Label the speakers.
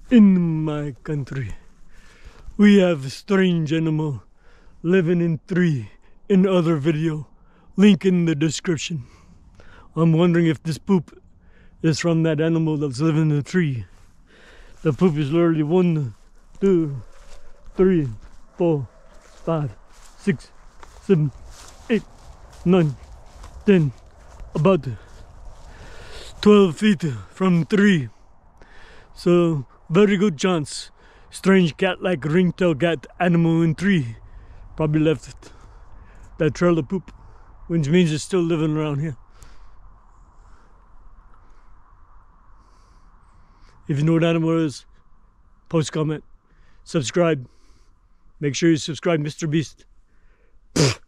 Speaker 1: In my country, we have a strange animal living in tree. In other video, link in the description. I'm wondering if this poop is from that animal that's living in the tree. The poop is literally 1, 2, 3, 4, 5, 6, 7, 8, 9, 10, about 12 feet from tree. So very good chance strange cat-like ringtail cat animal in tree probably left that trail of poop, which means it's still living around here. If you know what animal it is, post comment, subscribe. Make sure you subscribe, Mr. Beast.